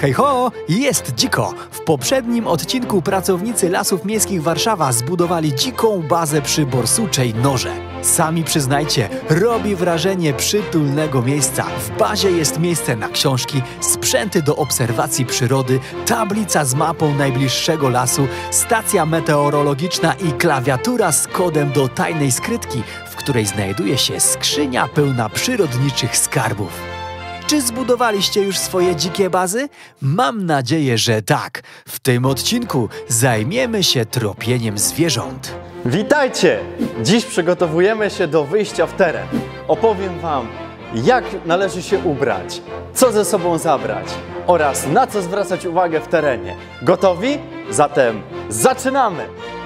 Hej ho, jest dziko! W poprzednim odcinku pracownicy Lasów Miejskich Warszawa zbudowali dziką bazę przy Borsuczej Norze. Sami przyznajcie, robi wrażenie przytulnego miejsca. W bazie jest miejsce na książki, sprzęty do obserwacji przyrody, tablica z mapą najbliższego lasu, stacja meteorologiczna i klawiatura z kodem do tajnej skrytki, w której znajduje się skrzynia pełna przyrodniczych skarbów. Czy zbudowaliście już swoje dzikie bazy? Mam nadzieję, że tak. W tym odcinku zajmiemy się tropieniem zwierząt. Witajcie! Dziś przygotowujemy się do wyjścia w teren. Opowiem Wam, jak należy się ubrać, co ze sobą zabrać oraz na co zwracać uwagę w terenie. Gotowi? Zatem zaczynamy!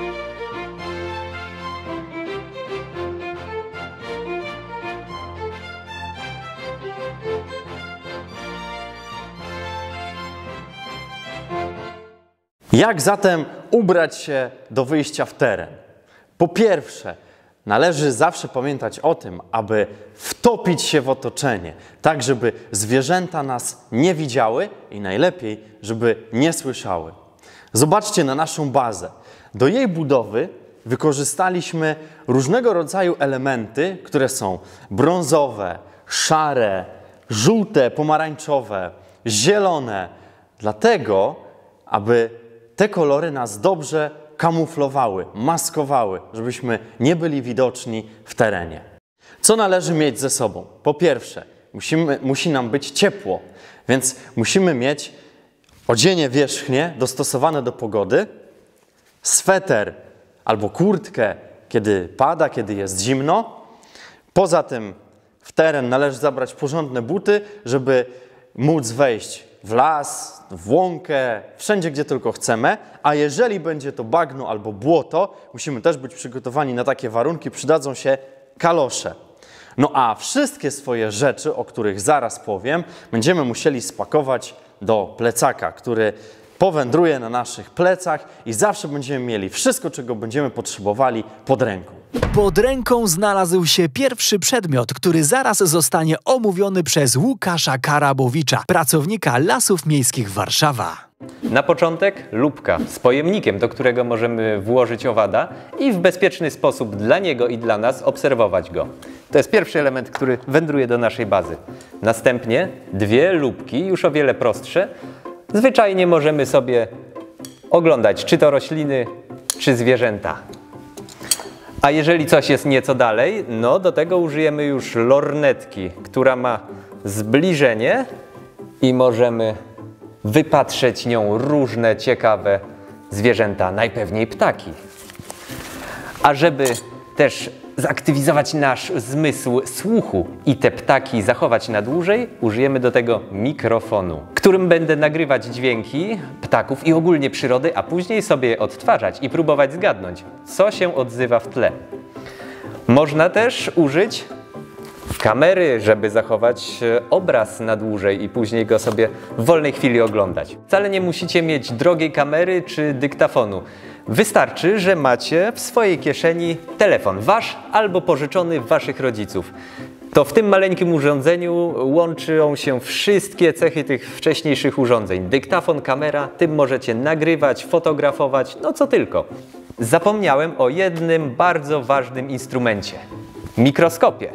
Jak zatem ubrać się do wyjścia w teren? Po pierwsze, należy zawsze pamiętać o tym, aby wtopić się w otoczenie, tak żeby zwierzęta nas nie widziały i najlepiej, żeby nie słyszały. Zobaczcie na naszą bazę. Do jej budowy wykorzystaliśmy różnego rodzaju elementy, które są brązowe, szare, żółte, pomarańczowe, zielone, dlatego, aby te kolory nas dobrze kamuflowały, maskowały, żebyśmy nie byli widoczni w terenie. Co należy mieć ze sobą? Po pierwsze, musi nam być ciepło, więc musimy mieć odzienie wierzchnie dostosowane do pogody, sweter albo kurtkę, kiedy pada, kiedy jest zimno. Poza tym w teren należy zabrać porządne buty, żeby móc wejść w las, w łąkę, wszędzie, gdzie tylko chcemy, a jeżeli będzie to bagno albo błoto, musimy też być przygotowani na takie warunki, przydadzą się kalosze. No a wszystkie swoje rzeczy, o których zaraz powiem, będziemy musieli spakować do plecaka, który powędruje na naszych plecach i zawsze będziemy mieli wszystko, czego będziemy potrzebowali pod ręką. Pod ręką znalazł się pierwszy przedmiot, który zaraz zostanie omówiony przez Łukasza Karabowicza, pracownika Lasów Miejskich Warszawa. Na początek lupka z pojemnikiem, do którego możemy włożyć owada i w bezpieczny sposób dla niego i dla nas obserwować go. To jest pierwszy element, który wędruje do naszej bazy. Następnie dwie lupki, już o wiele prostsze. Zwyczajnie możemy sobie oglądać, czy to rośliny, czy zwierzęta. A jeżeli coś jest nieco dalej, no do tego użyjemy już lornetki, która ma zbliżenie i możemy wypatrzeć nią różne ciekawe zwierzęta, najpewniej ptaki. A żeby też zaktywizować nasz zmysł słuchu i te ptaki zachować na dłużej, użyjemy do tego mikrofonu, którym będę nagrywać dźwięki ptaków i ogólnie przyrody, a później sobie je odtwarzać i próbować zgadnąć, co się odzywa w tle. Można też użyć kamery, żeby zachować obraz na dłużej i później go sobie w wolnej chwili oglądać. Wcale nie musicie mieć drogiej kamery czy dyktafonu. Wystarczy, że macie w swojej kieszeni telefon wasz albo pożyczony waszych rodziców. To w tym maleńkim urządzeniu łączą się wszystkie cechy tych wcześniejszych urządzeń. Dyktafon, kamera, tym możecie nagrywać, fotografować, no co tylko. Zapomniałem o jednym bardzo ważnym instrumencie – mikroskopie.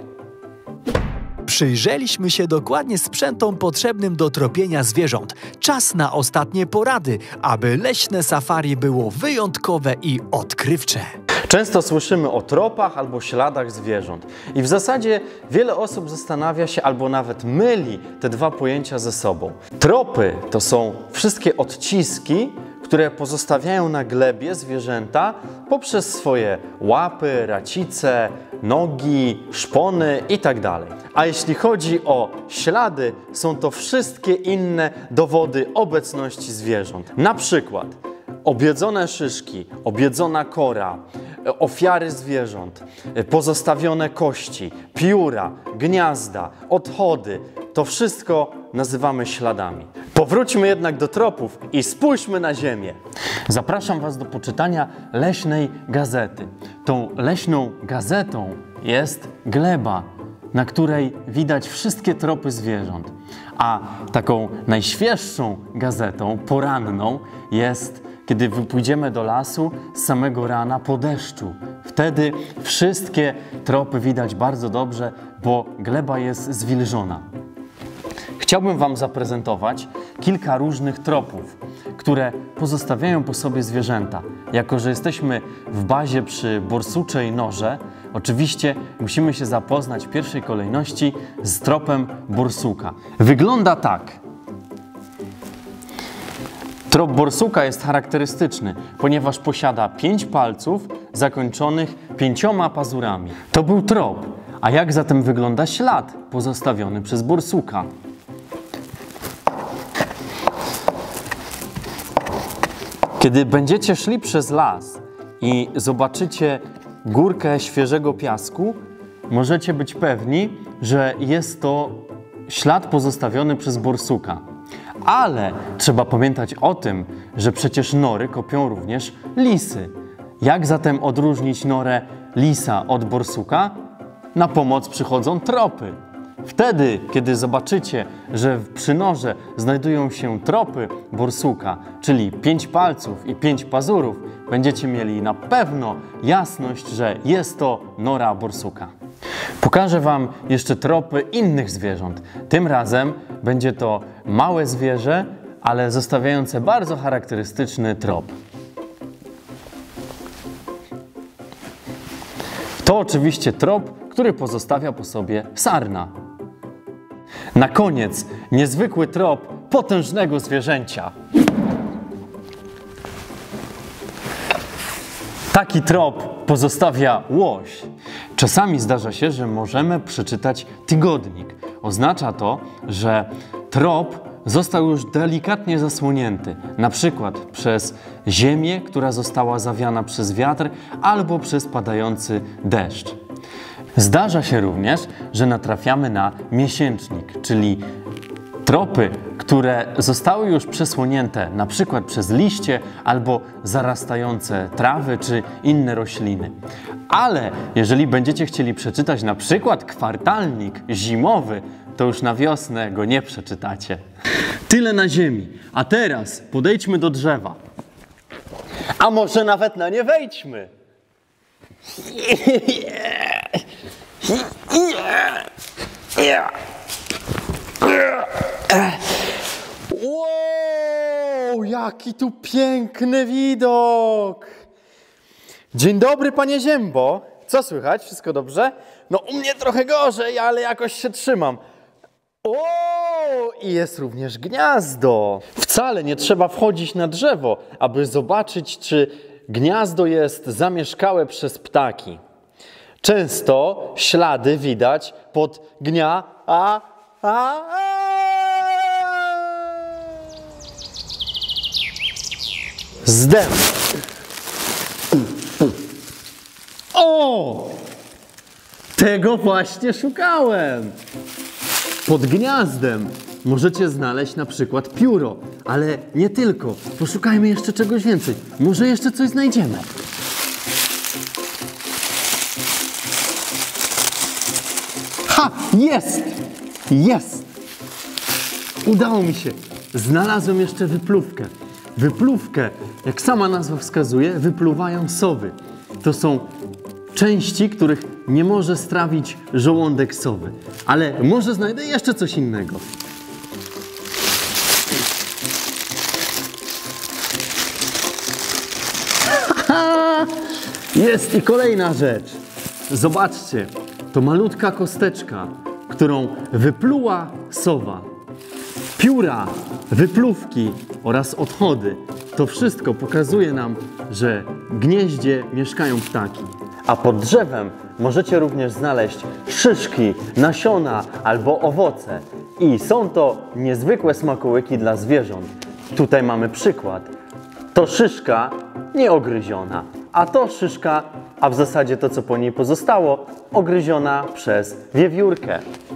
Przyjrzeliśmy się dokładnie sprzętom potrzebnym do tropienia zwierząt. Czas na ostatnie porady, aby leśne safari było wyjątkowe i odkrywcze. Często słyszymy o tropach albo śladach zwierząt i w zasadzie wiele osób zastanawia się albo nawet myli te dwa pojęcia ze sobą. Tropy to są wszystkie odciski, które pozostawiają na glebie zwierzęta poprzez swoje łapy, racice, nogi, szpony itd. A jeśli chodzi o ślady, są to wszystkie inne dowody obecności zwierząt. Na przykład objedzone szyszki, objedzona kora, ofiary zwierząt, pozostawione kości, pióra, gniazda, odchody. To wszystko nazywamy śladami. Powróćmy jednak do tropów i spójrzmy na ziemię. Zapraszam Was do poczytania Leśnej Gazety. Tą leśną gazetą jest gleba. na której widać wszystkie tropy zwierząt. A taką najświeższą gazetą, poranną, jest, kiedy pójdziemy do lasu z samego rana po deszczu. Wtedy wszystkie tropy widać bardzo dobrze, bo gleba jest zwilżona. Chciałbym Wam zaprezentować kilka różnych tropów, które pozostawiają po sobie zwierzęta. Jako że jesteśmy w bazie przy borsuczej norze, oczywiście musimy się zapoznać w pierwszej kolejności z tropem borsuka. Wygląda tak. Trop borsuka jest charakterystyczny, ponieważ posiada 5 palców zakończonych 5 pazurami. To był trop. A jak zatem wygląda ślad pozostawiony przez borsuka? Kiedy będziecie szli przez las i zobaczycie górkę świeżego piasku, możecie być pewni, że jest to ślad pozostawiony przez borsuka. Ale trzeba pamiętać o tym, że przecież nory kopią również lisy. Jak zatem odróżnić norę lisa od borsuka? Na pomoc przychodzą tropy. Wtedy, kiedy zobaczycie, że przy norze znajdują się tropy borsuka, czyli 5 palców i 5 pazurów, będziecie mieli na pewno jasność, że jest to nora borsuka. Pokażę Wam jeszcze tropy innych zwierząt. Tym razem będzie to małe zwierzę, ale zostawiające bardzo charakterystyczny trop. To oczywiście trop, który pozostawia po sobie sarna. Na koniec niezwykły trop potężnego zwierzęcia. Taki trop pozostawia łoś. Czasami zdarza się, że możemy przeczytać tygodnik. Oznacza to, że trop został już delikatnie zasłonięty, na przykład przez ziemię, która została zawiana przez wiatr albo przez padający deszcz. Zdarza się również, że natrafiamy na miesięcznik, czyli tropy, które zostały już przesłonięte na przykład przez liście albo zarastające trawy czy inne rośliny. Ale jeżeli będziecie chcieli przeczytać na przykład kwartalnik zimowy, to już na wiosnę go nie przeczytacie. Tyle na ziemi. A teraz podejdźmy do drzewa. A może nawet na nie wejdźmy. Wow, jaki tu piękny widok! Dzień dobry, panie Ziębo. Co słychać? Wszystko dobrze? No u mnie trochę gorzej, ale jakoś się trzymam. O, i jest również gniazdo. Wcale nie trzeba wchodzić na drzewo, aby zobaczyć, czy gniazdo jest zamieszkałe przez ptaki. Często ślady widać pod zdem. O! Tego właśnie szukałem. Pod gniazdem możecie znaleźć na przykład pióro, ale nie tylko. Poszukajmy jeszcze czegoś więcej. Może jeszcze coś znajdziemy. Ha! Jest! Jest! Udało mi się. Znalazłem jeszcze wypluwkę. Wypluwkę, jak sama nazwa wskazuje, wypluwają sowy. To są części, których nie może strawić żołądek sowy. Ale może znajdę jeszcze coś innego. Jest i kolejna rzecz. Zobaczcie, to malutka kosteczka, którą wypluła sowa. Pióra, wypluwki oraz odchody. To wszystko pokazuje nam, że w gnieździe mieszkają ptaki. A pod drzewem możecie również znaleźć szyszki, nasiona albo owoce. I są to niezwykłe smakołyki dla zwierząt. Tutaj mamy przykład. To szyszka nieogryziona, a to szyszka, a w zasadzie to, co po niej pozostało, ogryziona przez wiewiórkę.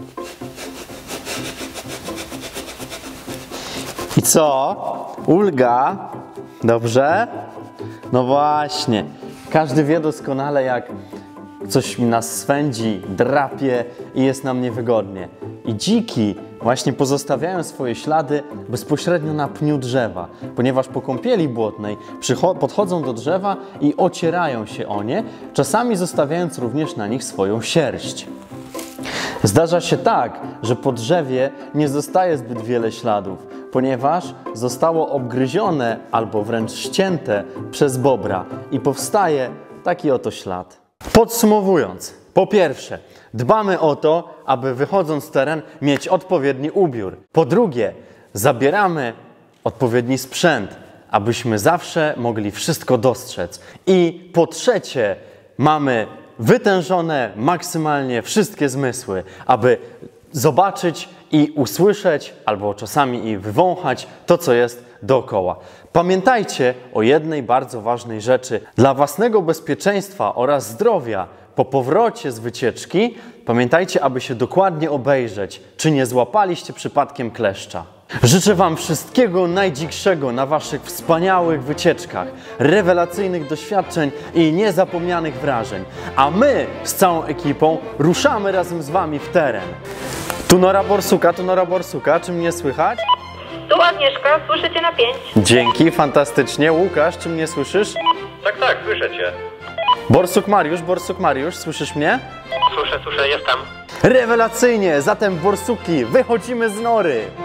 I co? Ulga? Dobrze? No właśnie. Każdy wie doskonale, jak coś nas swędzi, drapie i jest nam niewygodnie. I dziki właśnie pozostawiają swoje ślady bezpośrednio na pniu drzewa, ponieważ po kąpieli błotnej podchodzą do drzewa i ocierają się o nie, czasami zostawiając również na nich swoją sierść. Zdarza się tak, że po drzewie nie zostaje zbyt wiele śladów, ponieważ zostało obgryzione albo wręcz ścięte przez bobra i powstaje taki oto ślad. Podsumowując, po pierwsze, dbamy o to, aby wychodząc w teren mieć odpowiedni ubiór. Po drugie, zabieramy odpowiedni sprzęt, abyśmy zawsze mogli wszystko dostrzec. I po trzecie, mamy wytężone maksymalnie wszystkie zmysły, aby zobaczyć i usłyszeć, albo czasami i wywąchać to, co jest dookoła. Pamiętajcie o jednej bardzo ważnej rzeczy. Dla własnego bezpieczeństwa oraz zdrowia po powrocie z wycieczki pamiętajcie, aby się dokładnie obejrzeć, czy nie złapaliście przypadkiem kleszcza. Życzę Wam wszystkiego najdzikszego na Waszych wspaniałych wycieczkach, rewelacyjnych doświadczeń i niezapomnianych wrażeń. A my z całą ekipą ruszamy razem z Wami w teren. Tu Nora Borsuka, czy mnie słychać? Tu Agnieszka, słyszę Cię na 5. Dzięki, fantastycznie. Łukasz, czy mnie słyszysz? Tak, słyszę Cię. Borsuk Mariusz, słyszysz mnie? Słyszę, jestem. Rewelacyjnie! Zatem borsuki, wychodzimy z nory!